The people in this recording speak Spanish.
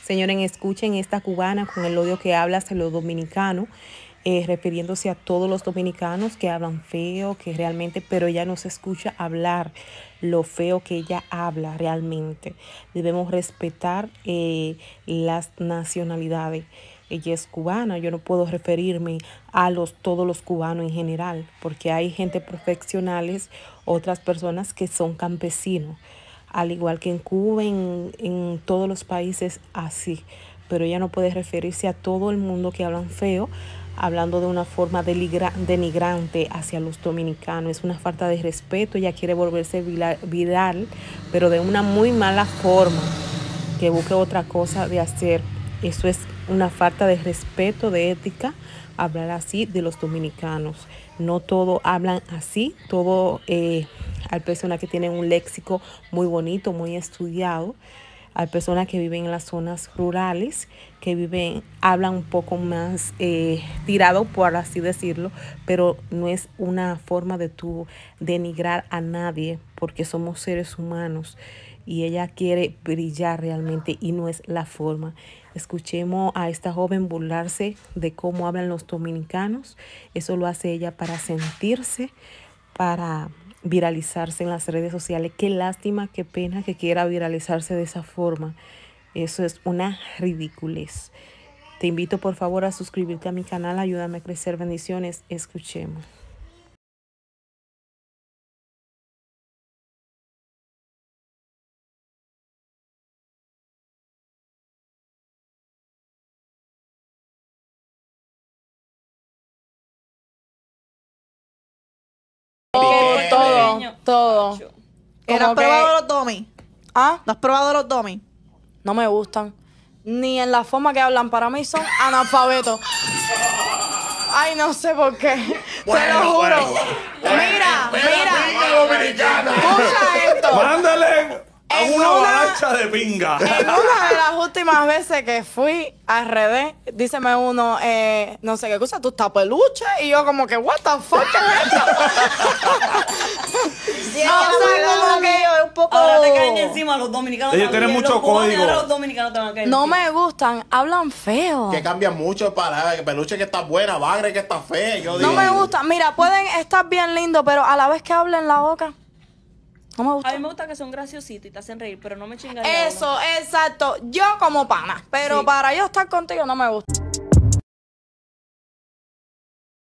Señores, escuchen esta cubana con el odio que habla hacia los dominicanos, refiriéndose a todos los dominicanos que hablan feo, que realmente, pero ella no se escucha hablar lo feo que ella habla realmente. Debemos respetar las nacionalidades. Ella es cubana, yo no puedo referirme a todos los cubanos en general, porque hay gente profesionales, otras personas que son campesinos, al igual que en Cuba, en todos los países así. Pero ella no puede referirse a todo el mundo que hablan feo, hablando de una forma denigrante hacia los dominicanos. Es una falta de respeto. Ella quiere volverse viral, pero de una muy mala forma, que busque otra cosa de hacer. Eso es una falta de respeto, de ética, hablar así de los dominicanos. No todos hablan así, hay personas que tienen un léxico muy bonito, muy estudiado. Hay personas que viven en las zonas rurales, hablan un poco más tirado, por así decirlo, pero no es una forma de tú denigrar a nadie, porque somos seres humanos y ella quiere brillar realmente y no es la forma. Escuchemos a esta joven burlarse de cómo hablan los dominicanos. Eso lo hace ella para sentirse, para viralizarse en las redes sociales. Qué lástima, qué pena que quiera viralizarse de esa forma. Eso es una ridiculez. Te invito por favor a suscribirte a mi canal, ayúdame a crecer. Bendiciones, escuchemos. Todo. ¿Has probado los domis? ¿Ah? ¿No has probado los domis? No me gustan. Ni en la forma que hablan. Para mí son analfabetos. Ay, no sé por qué. Te lo juro. Mira. Escucha esto. Mándale a una avalancha de pinga. En una de las últimas veces que fui a RD, díceme uno, no sé qué cosa, tú estás peluche. Y yo como que, what the fuck es esto? Como que es un poco... Ahora te caen encima los dominicanos. Ellos tienen mucho código. Los dominicanos te van a caer No encima. me gustan, hablan feo. Que cambian mucho para peluche que está buena, bagre que está fea. Yo No digo, me gusta. Mira, pueden estar bien lindos, pero a la vez que hablen la boca, no me A gusta. mí me gusta que son graciositos y te hacen reír, pero no me chingan. Eso, exacto. Yo como pana, pero Sí. para yo estar contigo no me gusta.